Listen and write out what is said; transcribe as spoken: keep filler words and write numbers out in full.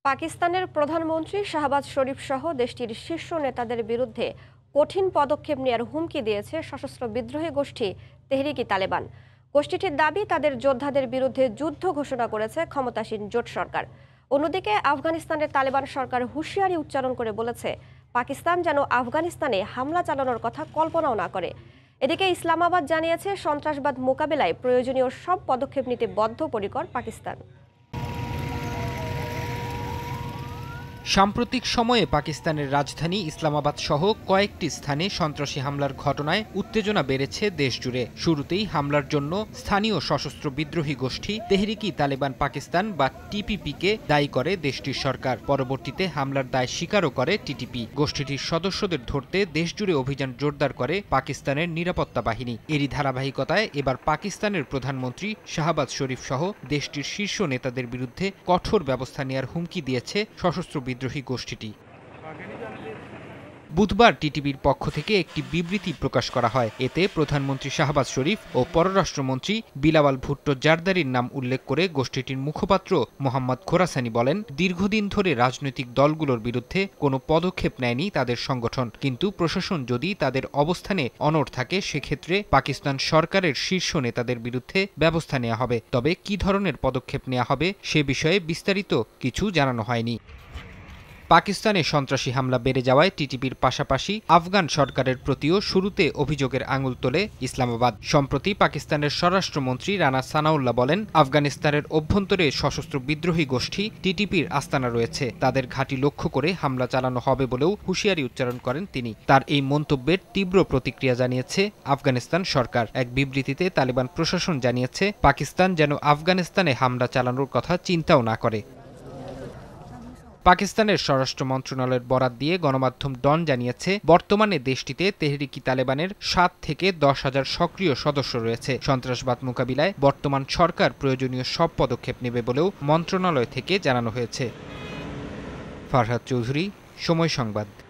পাকিস্তানের প্রধানমন্ত্রী শাহবাজ শরীফ সহ দেশটির শীর্ষ নেতাদের বিরুদ্ধে কঠিন পদক্ষেপ নেওয়ার হুমকি দিয়েছে সশস্ত্র বিদ্রোহী গোষ্ঠী তেহরিকি তালেবান। গোষ্ঠীটির দাবি, তাদের যোদ্ধাদের বিরুদ্ধে যুদ্ধ ঘোষণা করেছে ক্ষমতাসীন জোট সরকার। অন্যদিকে আফগানিস্তানের তালেবান সরকার হুঁশিয়ারি উচ্চারণ করে বলেছে, পাকিস্তান যেন আফগানিস্তানে হামলা চালানোর কথা কল্পনাও না করে। এদিকে ইসলামাবাদ জানিয়েছে, সন্ত্রাসবাদ মোকাবিলায় প্রয়োজনীয় সব পদক্ষেপ নিতে বদ্ধপরিকর পাকিস্তান। সাম্প্রতিক সময়ে পাকিস্তানের রাজধানী ইসলামাবাদ সহ কয়েকটি স্থানে সন্ত্রাসী হামলার ঘটনায় উত্তেজনা বেড়েছে দেশজুড়ে। শুরুতেই হামলার জন্য স্থানীয় সশস্ত্র বিদ্রোহী গোষ্ঠী তেহরিকি তালেবান পাকিস্তান বা টিপিপিকে দায়ী করে দেশটির সরকার। পরবর্তীতে হামলার দায় স্বীকারও করে টিটিপি। গোষ্ঠীটির সদস্যদের ধরতে দেশজুড়ে অভিযান জোরদার করে পাকিস্তানের নিরাপত্তা বাহিনী। এরই ধারাবাহিকতায় এবার পাকিস্তানের প্রধানমন্ত্রী শাহবাজ শরীফ সহ দেশটির শীর্ষ নেতাদের বিরুদ্ধে কঠোর ব্যবস্থা নেওয়ার হুমকি দিয়েছে সশস্ত্র বিদ্রোহী গোষ্ঠীটি। বুধবার টিটিপির পক্ষ থেকে একটি বিবৃতি প্রকাশ করা হয়। এতে প্রধানমন্ত্রী শাহবাজ শরীফ ও পররাষ্ট্রমন্ত্রী বিলাওয়াল ভুট্টো জারদারির নাম উল্লেখ করে গোষ্ঠীটির মুখপাত্র মোহাম্মদ খোরাসানি বলেন, দীর্ঘদিন ধরে রাজনৈতিক দলগুলোর বিরুদ্ধে কোনো পদক্ষেপ নেয়নি তাদের সংগঠন, কিন্তু প্রশাসন যদি তাদের অবস্থানে অনড় থাকে সেক্ষেত্রে পাকিস্তান সরকারের শীর্ষ নেতাদের বিরুদ্ধে ব্যবস্থা নেওয়া হবে। তবে কী ধরনের পদক্ষেপ নেওয়া হবে সে বিষয়ে বিস্তারিত কিছু জানানো হয়নি। পাকিস্তানে সন্ত্রাসী হামলা বেড়ে যাওয়ায় টিটিপির পাশাপাশি আফগান সরকারের প্রতিও শুরুতে অভিযোগের আঙুল তোলে ইসলামাবাদ। সম্প্রতি পাকিস্তানের স্বরাষ্ট্রমন্ত্রী রানা সানাউল্লাহ বলেন, আফগানিস্তানের অভ্যন্তরে সশস্ত্র বিদ্রোহী গোষ্ঠী টিটিপির আস্তানা রয়েছে, তাদের ঘাঁটি লক্ষ্য করে হামলা চালানো হবে বলেও হুঁশিয়ারি উচ্চারণ করেন তিনি। তার এই মন্তব্যের তীব্র প্রতিক্রিয়া জানিয়েছে আফগানিস্তান সরকার। এক বিবৃতিতে তালেবান প্রশাসন জানিয়েছে, পাকিস্তান যেন আফগানিস্তানে হামলা চালানোর কথা চিন্তাও না করে। পাকিস্তানের স্বরাষ্ট্র মন্ত্রণালয়ের বরাত দিয়ে গণমাধ্যম ডন জানিয়েছে, বর্তমানে দেশটিতে তেহরিকি তালেবানের সাত থেকে দশ হাজার সক্রিয় সদস্য রয়েছে। সন্ত্রাসবাদ মোকাবিলায় বর্তমান সরকার প্রয়োজনীয় সব পদক্ষেপ নেবে বলেও মন্ত্রণালয় থেকে জানানো হয়েছে। ফারহাদ চৌধুরী, সময় সংবাদ।